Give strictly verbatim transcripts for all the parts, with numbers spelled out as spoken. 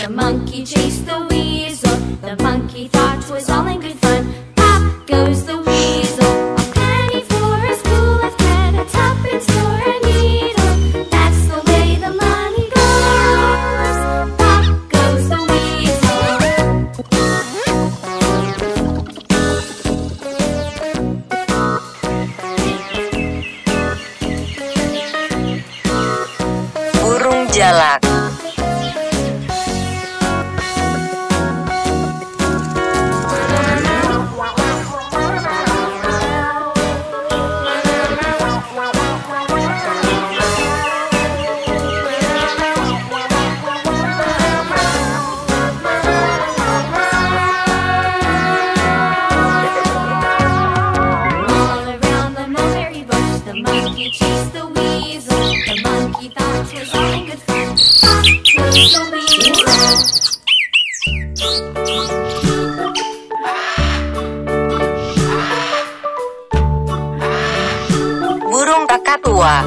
The monkey chased the weasel. The monkey thought 'twas all in good fun. Pop goes the weasel. A penny for a spool of thread, a tuppence for a needle. That's the way the money goes. Pop goes the weasel. Burung jalak. Monkey chased the weasel. The monkey thought 'twas all in good fun. Pop goes the weasel. Burung kakatua.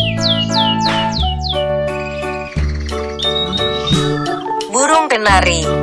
Burung kenari.